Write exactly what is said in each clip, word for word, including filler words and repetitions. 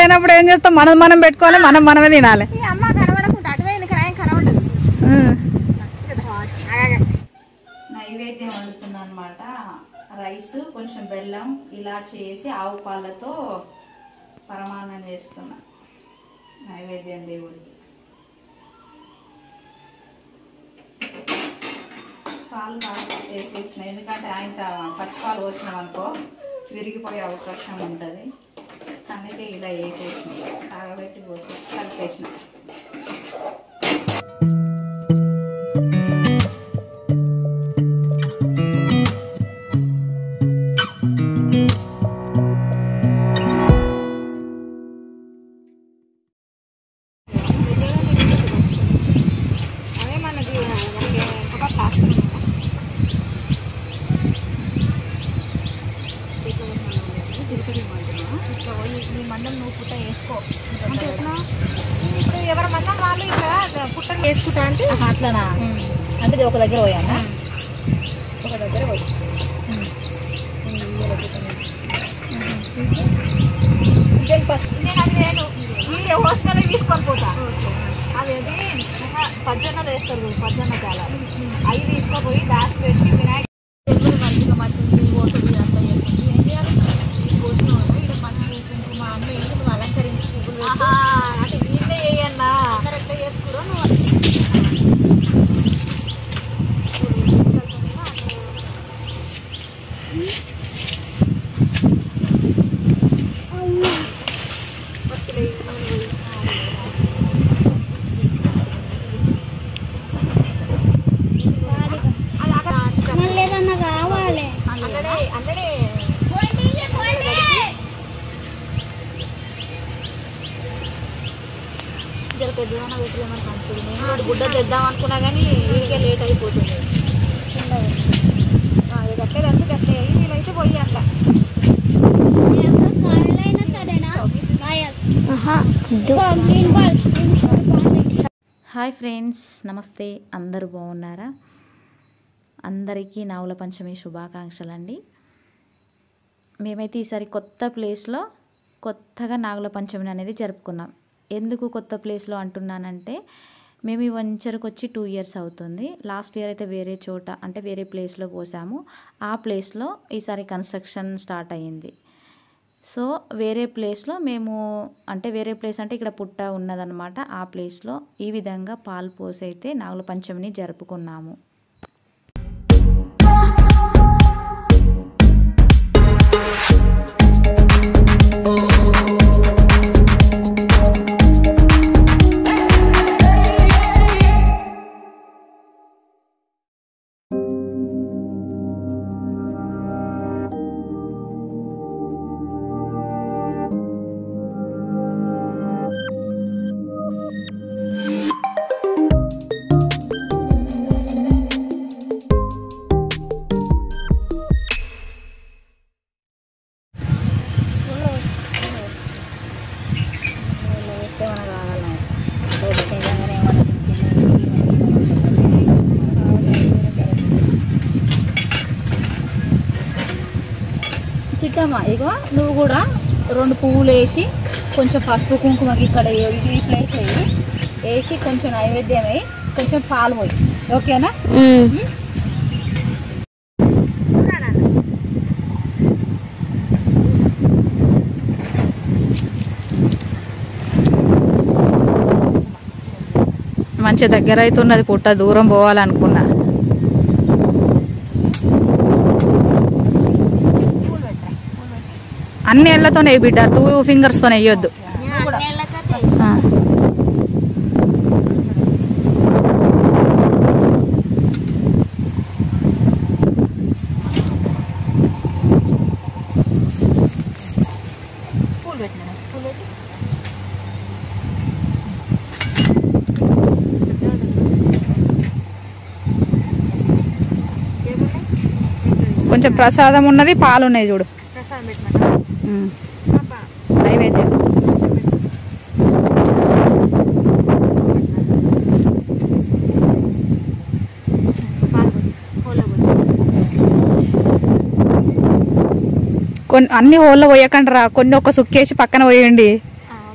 లేనప్పుడు ఏం చేస్తాం, మనం మనం పెట్టుకోవాలి, మనం మనమే తినాలి. నైవేద్యం వండుతున్నా అనమాట. రైస్, కొంచెం బెల్లం ఇలా చేసి ఆవు పాలతో పరమాన్నం చేస్తున్నా నైవేద్యం దేవుడికి. పాలు కాదు వేసేసిన, ఎందుకంటే ఆయన పచ్చిపాలు వచ్చినాం అనుకో విరిగిపోయే అవకాశం ఉంటుంది. అందుకే ఇలా వేసేసిన, తాగబెట్టి పోసి కలిపేసిన. మందం నువ్వు పుట్ట వేసుకో అంటే ఎట్లా ఇప్పుడు ఎవరి మందం వాళ్ళు ఇలా పుట్ట వేసుకుంటా అంటే అట్లనా? అంటే ఒక దగ్గర పోయానా? ఒక దగ్గర పోయి నేను హోస్టల్ తీసుకొని పోతా. అదేది పజ్జన్నలు వేస్తారు, పజ్జన్న చాలా అవి తీసుకోపోయి దాచి పెట్టి వినాయక మంచిగా మట్టి ఓటుంది అంతా వేసుకుంది. ఏం చేయాలి? మా అమ్మ ఏంటి నువ్వు అలంకరించి పువ్వులు అంటే వీళ్ళే వేయన్నా ఎట్లా చేసుకురో నువ్వు ఏదన్నా కావాలి అన్నడే అన్నడే జర పెద్దదన్నా పెట్టలేమని అనుకుంటుంది. నేను వాడు గుడ్డ తెద్దాం అనుకున్నా కానీ వీడికే లేట్ అయిపోతుంది. ఇది అట్లే అంతే గట్లే వీలైతే పోయి అట్లా హాయ్ ఫ్రెండ్స్, నమస్తే. అందరూ బాగున్నారా? అందరికీ నాగుల పంచమి శుభాకాంక్షలు అండి. మేమైతే ఈసారి కొత్త ప్లేస్లో కొత్తగా నాగుల పంచమి అనేది జరుపుకున్నాం. ఎందుకు కొత్త ప్లేస్లో అంటున్నానంటే, మేము ఈ వంచరకు వచ్చి టూ ఇయర్స్ అవుతుంది. లాస్ట్ ఇయర్ అయితే వేరే చోట అంటే వేరే ప్లేస్లో పోసాము. ఆ ప్లేస్లో ఈసారి కన్స్ట్రక్షన్ స్టార్ట్ అయ్యింది. సో వేరే ప్లేస్లో మేము అంటే వేరే ప్లేస్ అంటే ఇక్కడ పుట్ట ఉన్నదన్నమాట. ఆ ప్లేస్లో ఈ విధంగా పాలు పోసి అయితే నాగుల పంచమిని జరుపుకున్నాము. చిట్టమ్మా ఇగో నువ్వు కూడా రెండు పువ్వులు వేసి కొంచెం పసుపు కుంకుమ ఇక్కడ ఈ ప్లేస్ వేయి వేసి కొంచెం నైవేద్యం వేయి కొంచెం పాలు పోయి. ఓకేనా? మంచి దగ్గర అయితే ఉన్నది పుట్ట, దూరం పోవాలనుకున్నా. అన్ని ఏళ్లతోనే బిడ్డ, టూ ఫింగర్స్ తోనే వేయొద్దు. కొంచెం ప్రసాదం ఉన్నది, పాలు ఉన్నాయి చూడు. నైవేద్యం కొన్ని అన్ని హోల్లో పోయకండి రా, కొన్ని ఒక సుక్కేసి పక్కన పోయండి.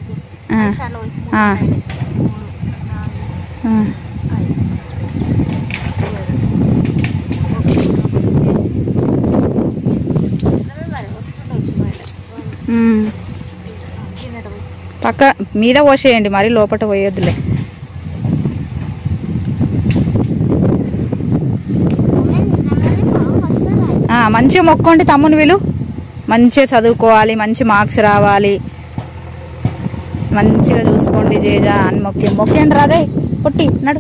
పక్క మీద పోసేయండి, మరి లోపల పోయొద్దులే. మంచిగా మొక్కండి తమ్ముని వీలు, మంచిగా చదువుకోవాలి, మంచి మార్క్స్ రావాలి, మంచిగా చూసుకోండి జేజా అని మొక్కి మొక్కండి రాదే పొట్టి నడు.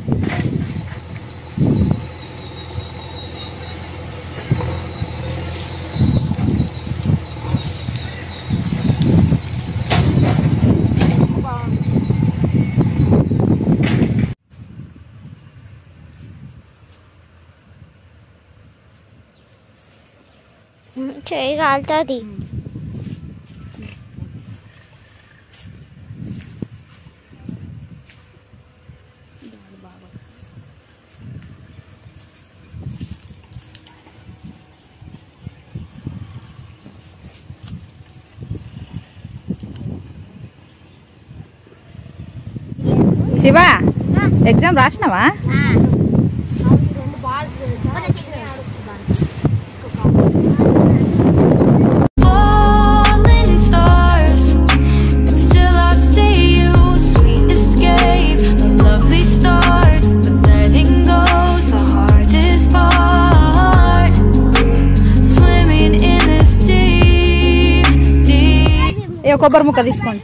చేయి కాలుతుంది. శివ ఎగ్జామ్ రాసినావా? కొబ్బరి ముక్క తీసుకోండి.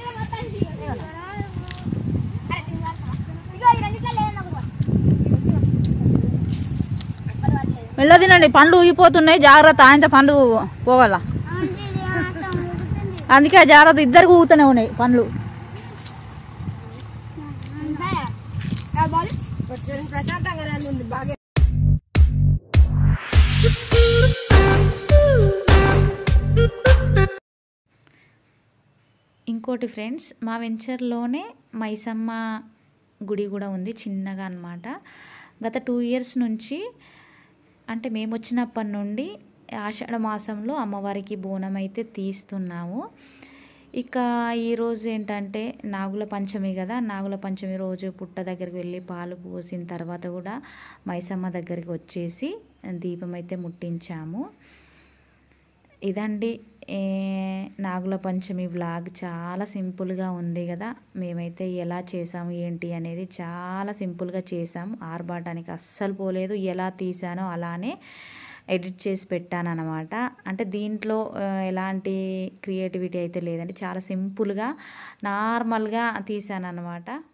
మెల్ల తినండి, పండ్లు ఊగిపోతున్నాయి, జాగ్రత్త. ఆయన పండ్లు పోగల, అందుకే జాగ్రత్త. ఇద్దరికి ఊగుతూనే ఉన్నాయి పండ్లు. ఇంకోటి ఫ్రెండ్స్, మా వెంచర్లోనే మైసమ్మ గుడి కూడా ఉంది చిన్నగా అన్నమాట. గత టూ ఇయర్స్ నుంచి, అంటే మేము వచ్చినప్పటి నుండి ఆషాఢ మాసంలో అమ్మవారికి బోనం అయితే తీస్తున్నాము. ఇక ఈరోజు ఏంటంటే నాగుల పంచమి కదా, నాగుల పంచమి రోజు పుట్ట దగ్గరికి వెళ్ళి పాలు పోసిన తర్వాత కూడా మైసమ్మ దగ్గరికి వచ్చేసి దీపం అయితే ముట్టించాము. ఇదండి నాగుల పంచమి వ్లాగ్. చాలా సింపుల్గా ఉంది కదా. మేమైతే ఎలా చేసాము ఏంటి అనేది చాలా సింపుల్గా చేసాము. ఆర్భాటానికి అస్సలు పోలేదు. ఎలా తీసానో అలానే ఎడిట్ చేసి పెట్టాను అన్నమాట. అంటే దీంట్లో ఎలాంటి క్రియేటివిటీ అయితే లేదండి, చాలా సింపుల్గా నార్మల్గా తీసాను అన్నమాట.